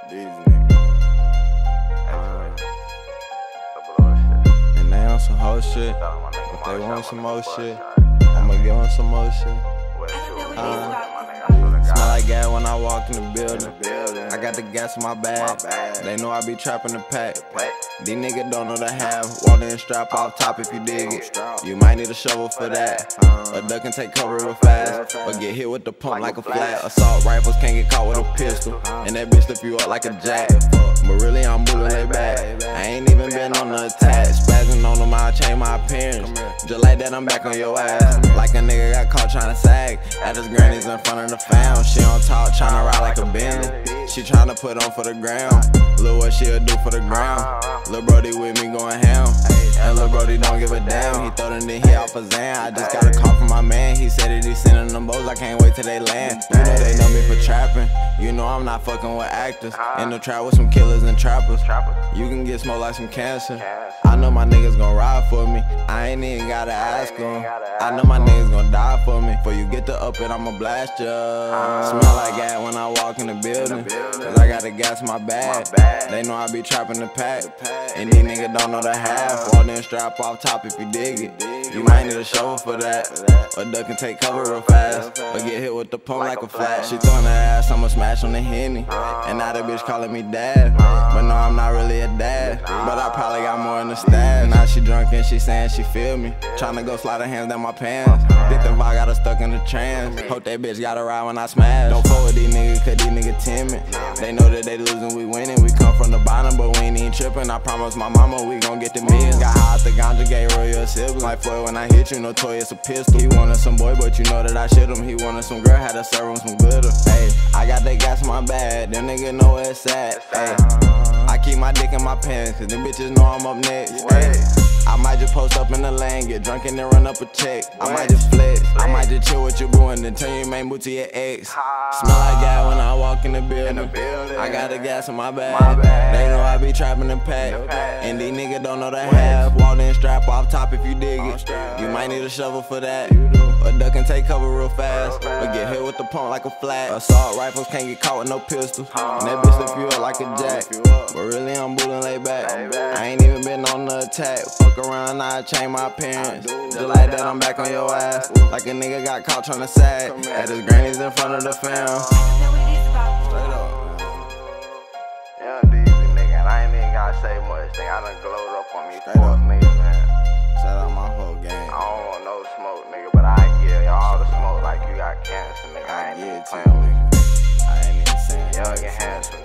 These niggas. And they on some whole shit. If they want some more shit, I'ma give them some more shit. Smell like gas when I walk in the building. I got the gas in my bag. They know I be trapping the pack. These niggas don't know the half. Walk in, strap off top if you dig it. You might need a shovel for that. A duck can take cover real fast, or get hit with the pump like a flat. Assault rifles can't get caught with a pistol, and that bitch slip you up like a jack. But really I'm moving laid back. I ain't even been on the attack. Spazzing on them, I'll change my appearance. Just like that, I'm back on your ass. Like a nigga got caught trying to sag at his granny's in front of the fam. She on top trying to ride like a Bentley. She trying to put on for the ground. Look what she'll do for the ground. Lil' Brody with me going ham, and Lil' Brody don't give a damn. He throw the nigga off a Zan. I just got a call from my man. He said that he sending them boats. I can't wait till they land. You know they know me for trapping. You know I'm not fucking with actors. In the trap with some killers and trappers. You can get smoked like some cancer. I know my niggas gon' ride for me. I ain't even gotta ask them. I know my niggas gon' die for me. Before you get to up it, I'ma blast ya. Smell like gas when I walk in the building, cause I got the gas in my bag. They know I be trapping the pack, and these niggas don't know the half. Walk in, strap off top if you dig it. You might need a shovel for that. A duck can take cover real fast, or get hit with the pump like a flat. She throwing her ass, I'ma smash on the Henny. And now that bitch calling me dad, but no, I'm not really a dad. But I probably got more in the stash. Now she drunk and she saying she feel me. Tryna go slide her hands down my pants. Think the vibe got her stuck in the trance. Hope that bitch got a ride when I smash. Don't fuck with these niggas, cause these niggas timid. They know that they losing, we winning. We come from the bottom, but we ain't even tripping. I promise my mama we gon' get the meals. Got high out the ganja, gave Royal a sibling. Like Floyd when I hit you, notorious a pistol. He wanted some boy, but you know that I shit him. He wanted some girl, had to serve him some glitter. Hey, I got that gas in my bag, them niggas know where it's at. Hey, I keep my dick in my pants, cause them bitches know I'm up next. Hey, I might just post up in the lane, get drunk and then run up a check. I might just flex, I might just chill with your boo and then turn your main boo to your ex. Smell like gas when I walk in the building. I got the gas in my bag. They know I be trapping the pack, and these niggas don't know the half. Walk in, strap off top if you dig it. You might need a shovel for that. A duck can take cover real fast, or get hit with the pump like a flat. Assault rifles can't get caught with no pistols, and that bitch slip you up like a jack. But really I'm bulling laid back. I ain't even been on the attack. Fuck around, I change my appearance. Just like that, I'm back on your ass. Like a nigga got caught tryna sag at his granny's in front of the fam. Straight up. Yeah, Deezy nigga, and I ain't even gotta say much. Thing I done glowed up on me fuck niggas, man. Shout out my whole gang. I don't want no smoke, nigga, but I give y'all all the smoke like you got cancer, nigga. I ain't Yeah, even too, playing with you. nigga. I ain't even saying Young and handsome.